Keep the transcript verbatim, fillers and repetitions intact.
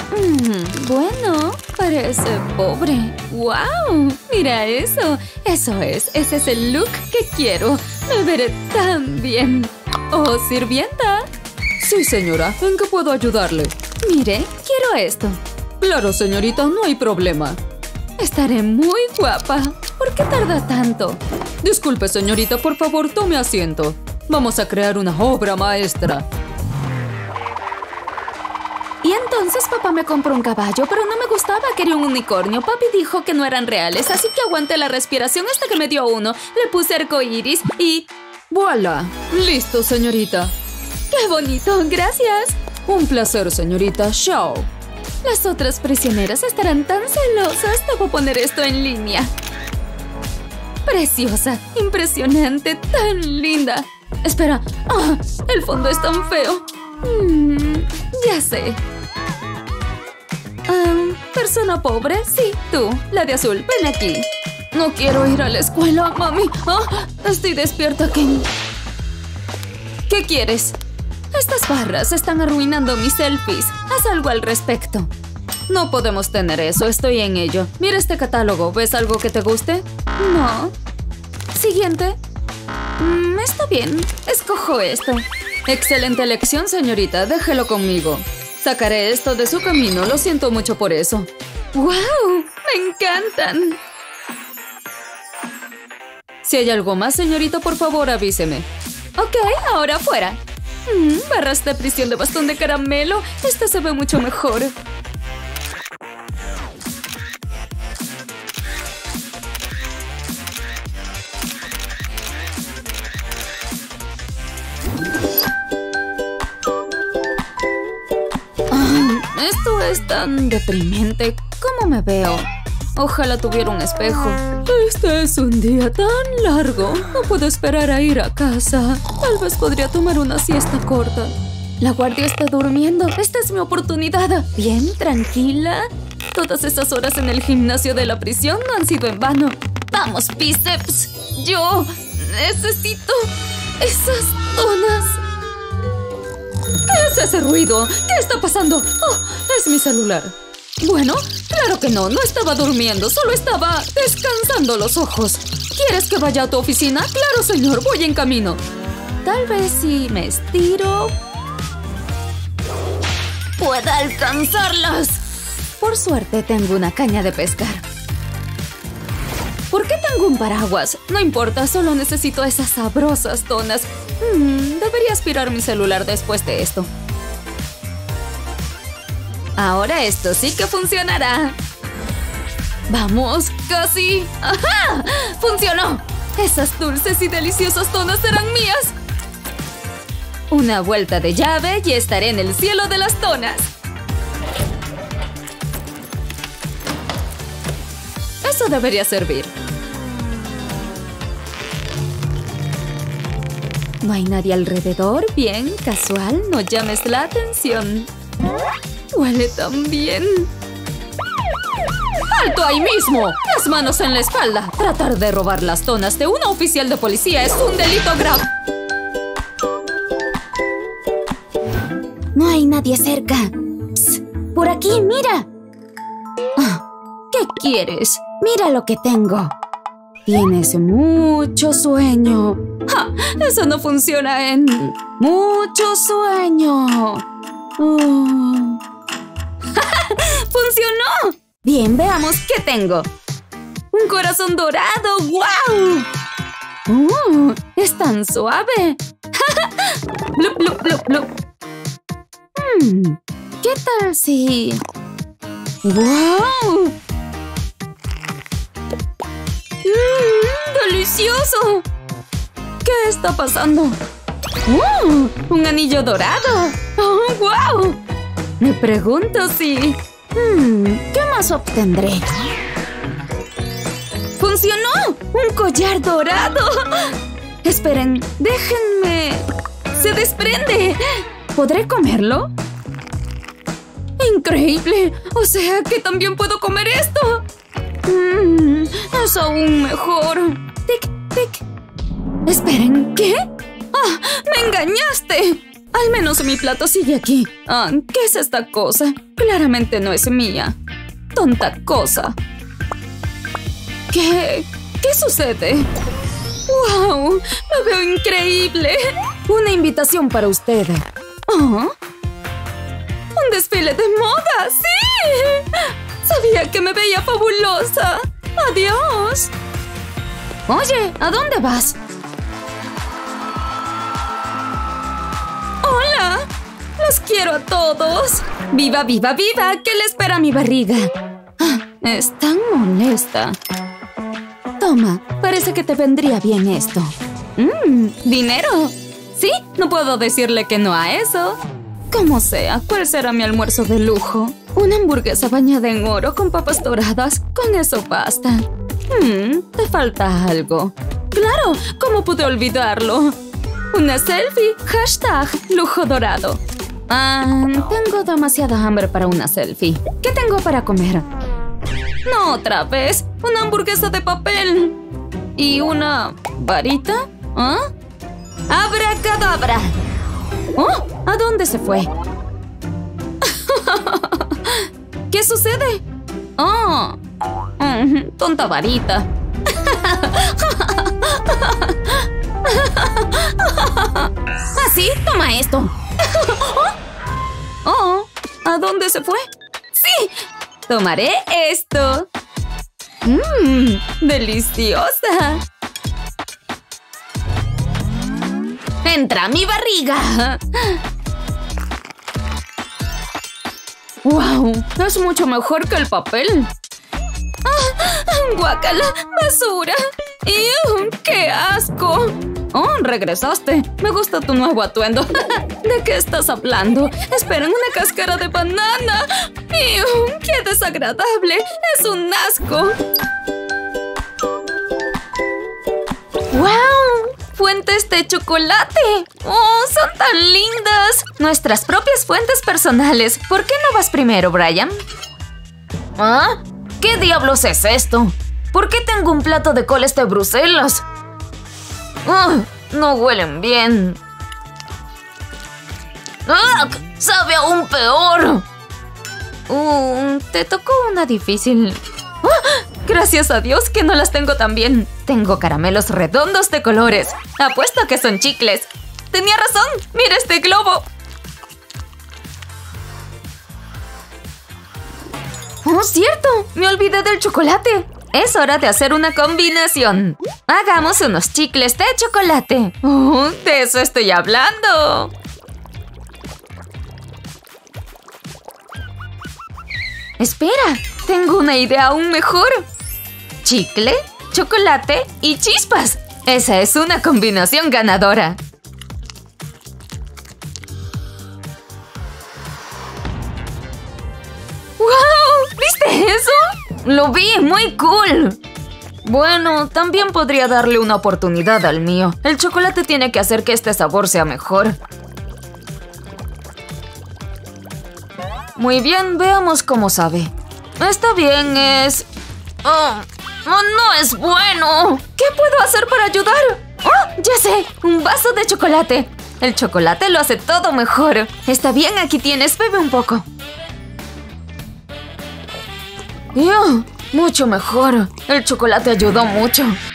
Mm, bueno, parece pobre. ¡Wow! Mira eso. Eso es. Ese es el look que quiero. Me veré tan bien. Oh, sirvienta. Sí, señora. ¿En qué puedo ayudarle? Mire, quiero esto. Claro, señorita, no hay problema. Estaré muy guapa. ¿Por qué tarda tanto? Disculpe, señorita, por favor, tome asiento. Vamos a crear una obra maestra. Y entonces papá me compró un caballo, pero no me gustaba, quería un unicornio. Papi dijo que no eran reales, así que aguanté la respiración hasta que me dio uno. Le puse arcoíris y... ¡Voilà! ¡Listo, señorita! ¡Qué bonito! ¡Gracias! Un placer, señorita. ¡Chao! Las otras prisioneras estarán tan celosas. Debo poner esto en línea. Preciosa, impresionante, tan linda. Espera, ¡ah! El fondo es tan feo. Mm, ya sé. Um, ¿Persona pobre? Sí, tú, la de azul. Ven aquí. No quiero ir a la escuela, mami. Ah, estoy despierta, Ken. ¿Qué quieres? Estas barras están arruinando mis selfies. Haz algo al respecto. No podemos tener eso, estoy en ello. Mira este catálogo, ¿ves algo que te guste? No. Siguiente. Mm, está bien, escojo esto. Excelente elección, señorita. Déjelo conmigo. Sacaré esto de su camino. Lo siento mucho por eso. ¡Wow! ¡Me encantan! Si hay algo más, señorita, por favor, avíseme. Ok, ahora fuera. Mm, barras de prisión de bastón de caramelo. Esta se ve mucho mejor. Esto es tan deprimente. ¿Cómo me veo? Ojalá tuviera un espejo. Este es un día tan largo. No puedo esperar a ir a casa. Tal vez podría tomar una siesta corta. La guardia está durmiendo. Esta es mi oportunidad. Bien, tranquila. Todas esas horas en el gimnasio de la prisión no han sido en vano. ¡Vamos, bíceps! Yo necesito esas donas. ¿Qué es ese ruido? ¿Qué está pasando? Oh, es mi celular. Bueno, claro que no. No estaba durmiendo. Solo estaba descansando los ojos. ¿Quieres que vaya a tu oficina? Claro, señor. Voy en camino. Tal vez si me estiro pueda alcanzarlas. Por suerte tengo una caña de pescar. ¿Por qué tengo un paraguas? No importa, solo necesito esas sabrosas donas. Mm, debería aspirar mi celular después de esto. Ahora esto sí que funcionará. ¡Vamos! ¡Casi! ¡Ajá! ¡Funcionó! Esas dulces y deliciosas donas serán mías. Una vuelta de llave y estaré en el cielo de las donas. Eso debería servir. No hay nadie alrededor. Bien, casual. No llames la atención. Huele tan bien. ¡Alto ahí mismo! Las manos en la espalda. Tratar de robar las donas de una oficial de policía es un delito grave. No hay nadie cerca. Psst, por aquí, mira. ¿Qué quieres? Mira lo que tengo. Tienes mucho sueño. ¡Ja! Eso no funciona en... ¡Mucho sueño! Oh. ¡Funcionó! Bien, veamos qué tengo. ¡Un corazón dorado! ¡Guau! ¡Uh! ¡Es tan suave! ¡Blup, blup, blup, blup! Hmm, ¿qué tal si...? ¡Guau! ¡Mmm! ¡Delicioso! ¿Qué está pasando? ¡Uh! ¡Un anillo dorado! ¡Oh, guau! Me pregunto si... Hmm, ¿qué más obtendré? ¡Funcionó! ¡Un collar dorado! Esperen, déjenme... ¡Se desprende! ¿Podré comerlo? ¡Increíble! O sea, que también puedo comer esto. Mmm, es aún mejor. Tic, tic. Esperen, ¿qué? ¡Ah! ¡Me engañaste! Al menos mi plato sigue aquí. Ah, ¿qué es esta cosa? Claramente no es mía. Tonta cosa. ¿Qué? ¿Qué sucede? ¡Wow! ¡Me veo increíble! Una invitación para usted. ¿Oh? ¡Un desfile de moda! ¡Sí! Sabía que me veía fabulosa. ¡Adiós! Oye, ¿a dónde vas? ¡Hola! ¡Los quiero a todos! ¡Viva, viva, viva! ¿Qué le espera a mi barriga? Ah, es tan molesta. Toma, parece que te vendría bien esto. Mmm, ¿dinero? ¿Sí? No puedo decirle que no a eso. Como sea, ¿cuál será mi almuerzo de lujo? Una hamburguesa bañada en oro con papas doradas. Con eso basta. Hmm, te falta algo. ¡Claro! ¿Cómo pude olvidarlo? Una selfie. Hashtag lujo dorado. Ah, tengo demasiada hambre para una selfie. ¿Qué tengo para comer? No otra vez. Una hamburguesa de papel. ¿Y una varita? ¿Ah? ¡Abracadabra! ¡Oh! ¿A dónde se fue? ¿Qué sucede? ¡Oh! Mm, tonta varita. ¿Así? Toma esto. Oh, ¿a dónde se fue? ¡Sí! Tomaré esto. ¡Mmm! ¡Deliciosa! ¡Entra a mi barriga! ¡Wow! Es mucho mejor que el papel. ¡Ah! ¡Guácala! ¡Basura! ¡Ew! ¡Qué asco! ¡Oh! ¡Regresaste! Me gusta tu nuevo atuendo. ¿De qué estás hablando? ¡Esperen, una cáscara de banana! ¡Ew! ¡Qué desagradable! ¡Es un asco! ¡Wow! ¡Fuentes de chocolate! ¡Oh! ¡Son tan lindas! Nuestras propias fuentes personales. ¿Por qué no vas primero, Brian? ¿Ah? ¿Qué diablos es esto? ¿Por qué tengo un plato de coles de Bruselas? ¡Oh! No huelen bien. ¡Ah! ¡Sabe aún peor! Uh, te tocó una difícil. ¡Oh! Gracias a Dios que no las tengo tan bien. Tengo caramelos redondos de colores. Apuesto que son chicles. Tenía razón. ¡Mira este globo! ¡Oh, cierto! Me olvidé del chocolate. Es hora de hacer una combinación. Hagamos unos chicles de chocolate. ¡Oh, de eso estoy hablando! Espera, tengo una idea aún mejor. Chicle, chocolate y chispas. Esa es una combinación ganadora. ¡Wow! ¿Viste eso? Lo vi, muy cool. Bueno, también podría darle una oportunidad al mío. El chocolate tiene que hacer que este sabor sea mejor. Muy bien, veamos cómo sabe. Está bien, es... Oh, oh, no es bueno. ¿Qué puedo hacer para ayudar? ¡Oh, ya sé! Un vaso de chocolate. El chocolate lo hace todo mejor. Está bien, aquí tienes, bebe un poco. ¡Ew! Mucho mejor. El chocolate ayudó mucho.